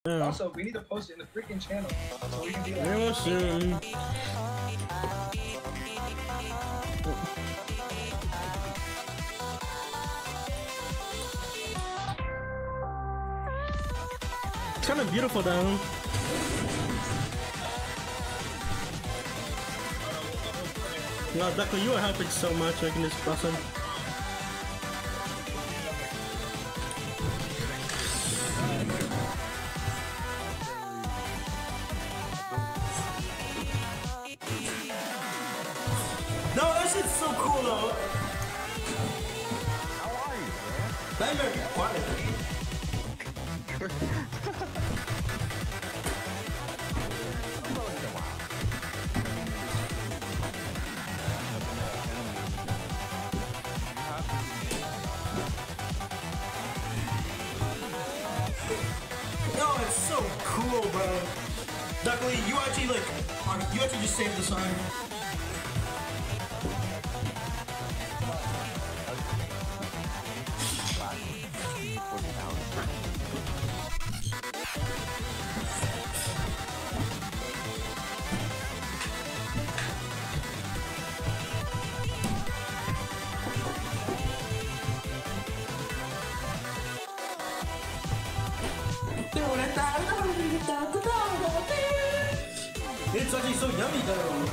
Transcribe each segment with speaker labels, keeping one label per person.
Speaker 1: Also, we need to post it in the freaking channel so we can be like.
Speaker 2: Real soon. It's kind of beautiful though. No, Duckle, you are helping so much making this awesome. No, that shit's so cool though.
Speaker 3: How are you, man?
Speaker 2: That better be quiet. No, it's so cool, bro. Duckly, you actually just saved the song. It's actually so yummy though.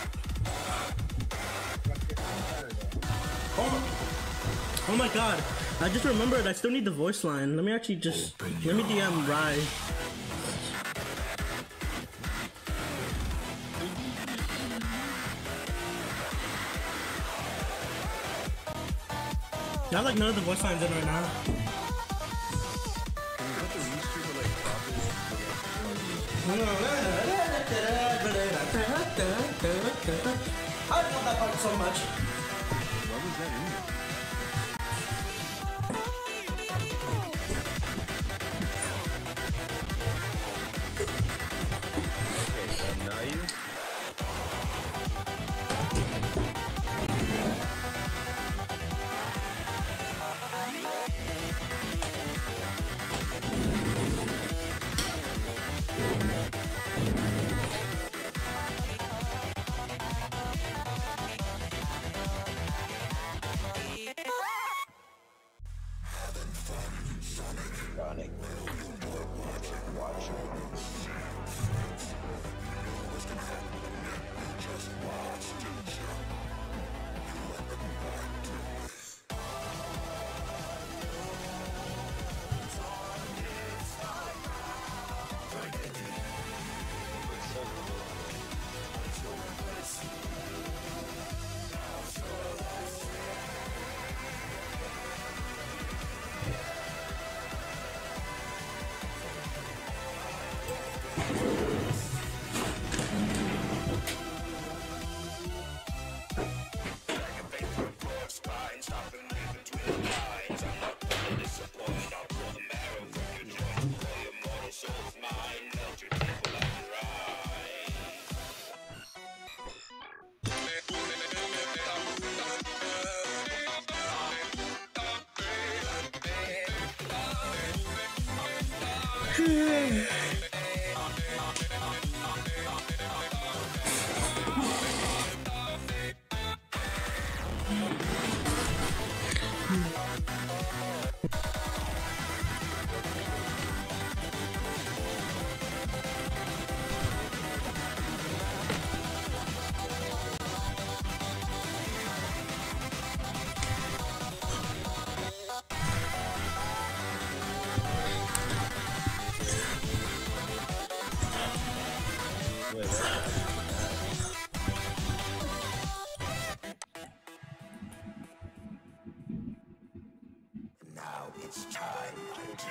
Speaker 2: Oh my god. I just remembered I still need the voice line. Let me actually just let me DM Rye. I have like none of the voice lines in right now. I love that part so much.
Speaker 3: What was that in there? Okay, so now you. Sonic. Watch.
Speaker 4: Now it's time to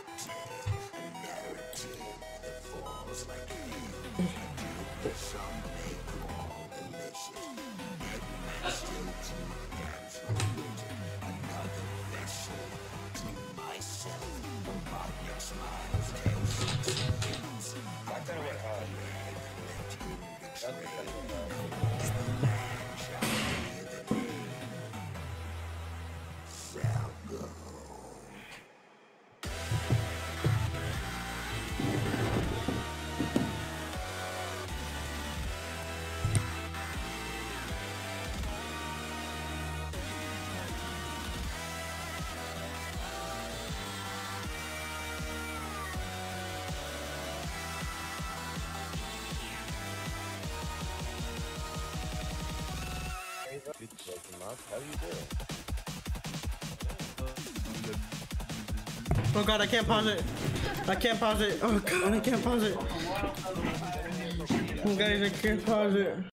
Speaker 4: a narrative that falls like rain. Some may call illicit, yet still too absolute. Another vessel to myself. Object smiles, tales, I kind of went hard.
Speaker 3: How do you do it?
Speaker 2: Oh god, I can't pause it. I can't pause it. Oh god, I can't pause it. Oh guys, I can't pause it.